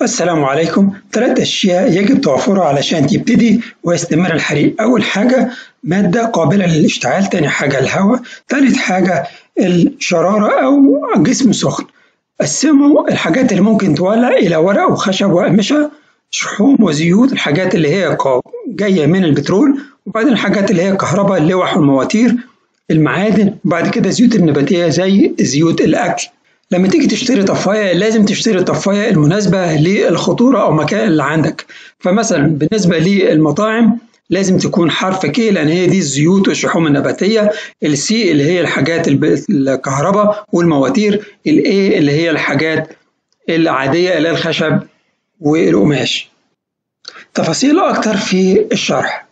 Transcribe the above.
السلام عليكم. 3 أشياء يجب توفرها علشان تبتدي ويستمر الحريق. أول حاجة مادة قابلة للاشتعال، تاني حاجة الهواء، تالت حاجة الشرارة أو جسم سخن. قسموا الحاجات اللي ممكن تولع إلى ورق وخشب وأقمشة، شحوم وزيوت، الحاجات اللي هي جاية من البترول، وبعدين الحاجات اللي هي كهرباء، اللوح والمواتير، المعادن، وبعد كده الزيوت النباتية زي زيوت الأكل. لما تيجي تشتري طفاية لازم تشتري الطفاية المناسبة للخطورة أو مكان اللي عندك. فمثلا بالنسبة للمطاعم لازم تكون حرف كي، لأن هي دي الزيوت والشحوم النباتية. السي اللي هي الحاجات الكهرباء والمواتير. الاي اللي هي الحاجات العادية اللي هي الخشب والقماش. تفاصيل أكتر في الشرح.